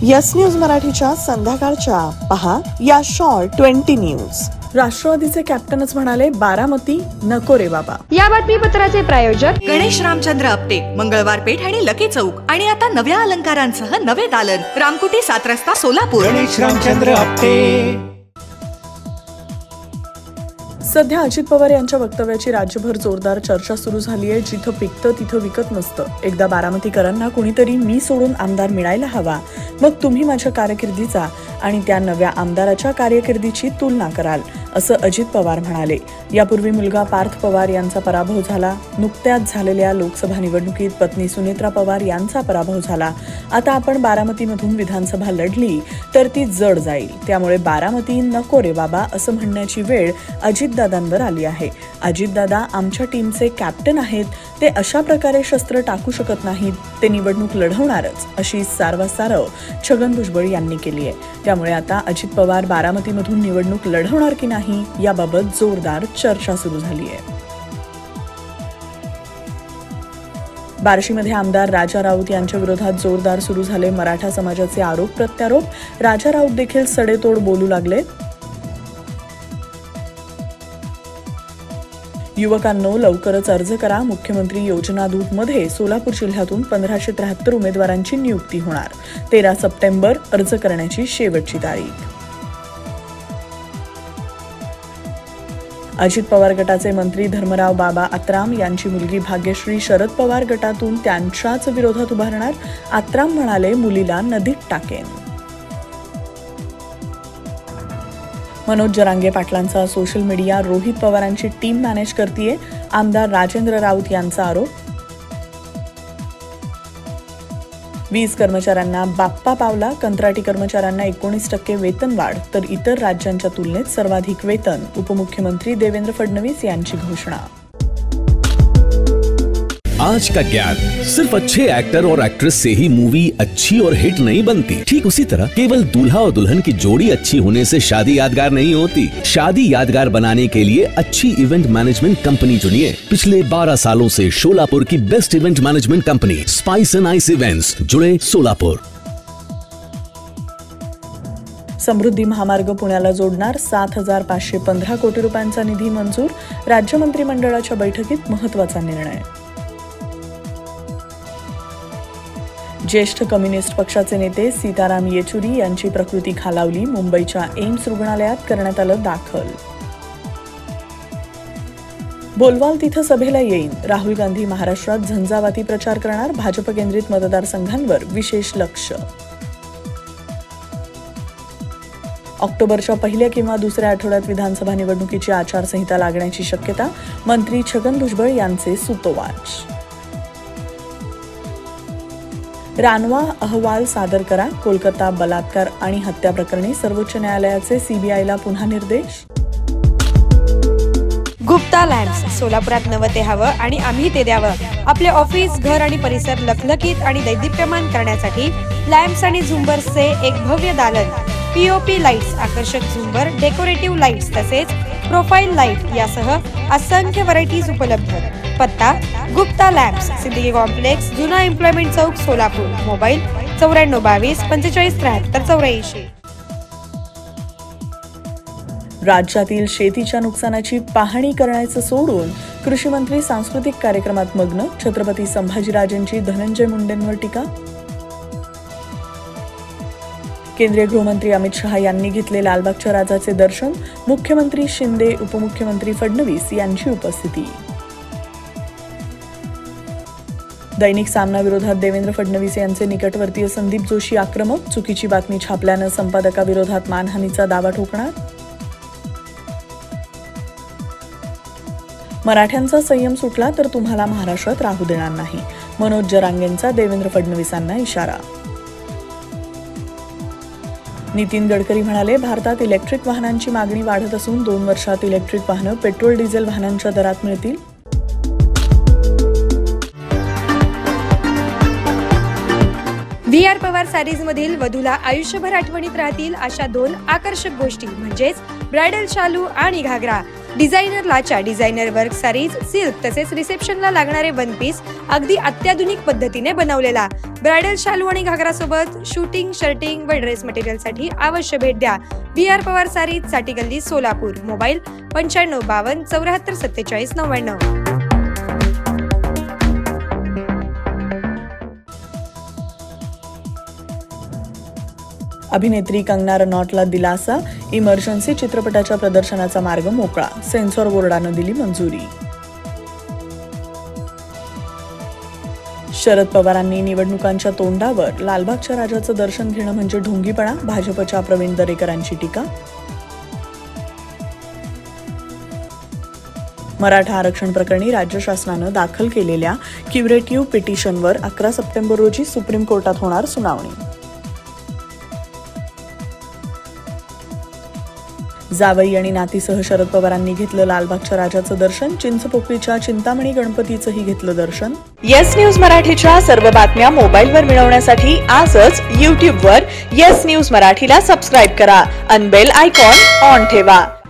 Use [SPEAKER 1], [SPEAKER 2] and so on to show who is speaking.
[SPEAKER 1] Yes news मराठीच्या संध्याकाळच्या पहा या शॉर्ट 20 न्यूज। राष्ट्रवादीचे कॅप्टनच म्हणाले, बारामती नको रे बाबा।
[SPEAKER 2] या बातमीपत्राचे प्रायोजक
[SPEAKER 3] गणेश रामचंद्र आपटे, मंगळवार पेठ आणि लकी चौक, आणि आता नव्या अलंकारांसह नवे दालन, रामकुटी 7 रस्ता सोलापूर।
[SPEAKER 4] गणेश रामचंद्र आपटे।
[SPEAKER 1] सध्या अजित पवार यांच्या वक्तव्याची राज्यभर जोरदार चर्चा सुरू झाली आहे। जिथं पिकतं तिथं विकत नसतं। एकदा बारामतीकरांना कुणीतरी मी सोडून आमदार मिळायला हवा, मग तुम्ही माझ्या कारकिर्दीचा आणि त्या नव्या आमदाराच्या कारकिर्दीची तुलना कराल, असं अजित पवार म्हणाले। यापूर्वी मुलगा पार्थ पवार यांचा पराभव झाला। नुकत्याच झालेल्या लोकसभा निवडणुकीत पत्नी सुनेत्रा पवार यांचा पराभव झाला। आता आपण बारामतीमधून विधानसभा लढली तर ती जड जाईल, त्यामुळे बारामती नको रे बाबा असं म्हणण्याची वेळ अजितदादांवर आली आहे। अजितदादा आमच्या टीमचे कॅप्टन आहेत, ते अशा प्रकारे शस्त्र टाकू शकत नाहीत, ते निवडणूक लढवणारच, अशी सारवासारव छगन भुजबळ यांनी केली आहे। त्यामुळे आता अजित पवार बारामतीमधून निवडणूक लढवणार की नाही याबाबत जोरदार चर्चा सुरू झाली आहे। बार्शीमध्ये आमदार राजा राऊत यांच्या विरोधात जोरदार सुरू झाले मराठा समाजाचे आरोप प्रत्यारोप। राजा राऊत देखील सडेतोड बोलू लागले। युवकांनो, लवकरच अर्ज करा। मुख्यमंत्री योजना दूतमध्ये सोलापूर जिल्ह्यातून 1573 उमेदवारांची नियुक्ती होणार। 13 सप्टेंबर अर्ज करण्याची शेवटची तारीख। अजित पवार गटाचे मंत्री धर्मराव बाबा आत्राम यांची मुलगी भाग्यश्री शरद पवार गटातून त्यांच्याच विरोधात उभारणार। आत्राम म्हणाले, मुलीला नदीत टाकेन। मनोज जरांगे पाटलांचा सोशल मीडिया रोहित पवारांची टीम मॅनेज करतेय, आमदार राजेंद्र राऊत यांचा आरोप। वीज कर्मचाऱ्यांना बाप्पा पावला, कंत्राटी कर्मचाऱ्यांना 19% वेतनवाढ, तर इतर राज्यांच्या तुलनेत सर्वाधिक वेतन। उपमुख्यमंत्री देवेंद्र फडणवीस यांची घोषणा।
[SPEAKER 5] आज का ज्ञान, सिर्फ अच्छे एक्टर और एक्ट्रेस से ही मूवी अच्छी और हिट नहीं बनती। ठीक उसी तरह केवल दूल्हा और दुल्हन की जोड़ी अच्छी होने से शादी यादगार नहीं होती। शादी यादगार बनाने के लिए अच्छी इवेंट मैनेजमेंट कंपनी चुनिए। पिछले 12 सालों से सोलापुर की best event management company spice and ice events, जुड़े सोलापुर।
[SPEAKER 1] समृद्धी महामार्ग पुण्याला जोडणार, 7,515 कोटी रुपयांचा निधी मंजूर। राज्य मंत्रिमंडळाच्या बैठकीत महत्त्वाचा निर्णय। ज्येष्ठ कम्युनिस्ट पक्षाचे नेते सीताराम येचुरी यांची प्रकृती खालावली। मुंबईच्या एम्स रुग्णालयात करण्यात आलं दाखल। बोलवाल तिथं सभेला येईन, राहुल गांधी महाराष्ट्रात झंझावाती प्रचार करणार। भाजप केंद्रित मतदारसंघांवर विशेष लक्ष। ऑक्टोबरच्या पहिल्या किंवा दुसऱ्या आठवड्यात विधानसभा निवडणुकीची आचारसंहिता लागण्याची शक्यता। मंत्री छगन भुजबळ यांचे सूतोवाच। रानवा अहवाल सादर करा। कोलकाता बलात्कार आणि हत्या प्रकरणी सर्वोच्च न्यायालयाचे सीबीआयला पुन्हा निर्देश।
[SPEAKER 2] गुप्ता लॅम्प्स, सोलापुरात नवं ते हवं आणि आम्ही ते द्यावं। आपले ऑफिस, घर आणि परिसर लखलखीत आणि दैदिप्यमान करण्यासाठी लॅम्प्स आणि झुंबर्सचे एक भव्य दालन। पीओपी लाईट्स, आकर्षक झुंबर, डेकोरेटिव्ह लाईट्स तसेच प्रोफाईल लाईट यासह असंख्य व्हरायटीज उपलब्ध। पत्ता गुप्ता लॅम्प्स, सिद्दीकी कॉम्प्लेक्स, जुना एम्प्लॉयमेंट चौक, सोलापूर। मोबाईल 9422 45 73 84।
[SPEAKER 1] राज्यातील शेतीच्या नुकसानाची पाहणी करण्याचं सोडून कृषी मंत्री सांस्कृतिक कार्यक्रमात मग्न। छत्रपती संभाजीराजेंची धनंजय मुंडेंवर टीका। केंद्रीय गृहमंत्री अमित शहा यांनी घेतले लालबागच्या राजाचे दर्शन। मुख्यमंत्री शिंदे, उपमुख्यमंत्री फडणवीस यांची उपस्थिती। दैनिक सामना विरोधात देवेंद्र फडणवीस यांचे निकटवर्तीय संदीप जोशी आक्रमक। चुकीची बातमी छापल्यानं संपादकाविरोधात मानहानीचा दावा ठोकणार। मराठ्यांचा संयम सुटला तर तुम्हाला महाराष्ट्रात राहू देणार नाही। मनोज जरांगेंचा देवेंद्र फडणवीसांना इशारा। नितीन गडकरी म्हणाले, भारतात इलेक्ट्रिक वाहनांची मागणी वाढत असून 2 वर्षात इलेक्ट्रिक वाहनं पेट्रोल डिझेल वाहनांच्या दरात मिळतील।
[SPEAKER 2] VR पवार सारीज मधील वधूला आयुष्यभर आठवणीत राहतील अशा 2 आकर्षक गोष्टी म्हणजेच ब्रायडल शालू आणि घागरा। Designer designer work saris, silk तसेच रिसेप्शनला लागणारे वन पीस अगदी अत्याधुनिक पद्धतीने बनवलेला. ब्रायडल शालू आणि घागरा सोबत शूटिंग, शर्टिंग व ड्रेस मटेरियल साठी अवश्य भेट द्या. BR पवार सारीज, साठी गल्ली, सोलापूर. मोबाईल 9552 74 47 99.
[SPEAKER 1] अभिनेत्री कंगना रनौटला दिलासा, इमर्जन्सी चित्रपटाच्या प्रदर्शनाचा मार्ग मोकळा, सेन्सॉर बोर्डानं दिली मंजुरी. शरद पवारांनी निवडणुकांच्या तोंडावर लालबागच्या राजाचं दर्शन घेणं म्हणजे ढोंगीपणा, भाजपच्या प्रवीण दरेकरांची टीका. मराठा आरक्षण प्रकरणी राज्य शासनानं दाखल केलेल्या क्युरेटिव्ह पिटिशनवर 11 सप्टेंबर रोजी सुप्रीम कोर्टात होणार सुनावणी. जावई आणि नातीसह शरद पवारांनी घेतलं लालबागच्या राजाचं दर्शन, चिंचपोकळीच्या चिंतामणी गणपतीचंही घेतलं दर्शन.
[SPEAKER 6] येस न्यूज मराठीच्या सर्व बातम्या मोबाईलवर मिळवण्यासाठी आजच YouTubeवर येस न्यूज मराठीला सबस्क्राईब करा आणि बेल आयकॉन ऑन ठेवा.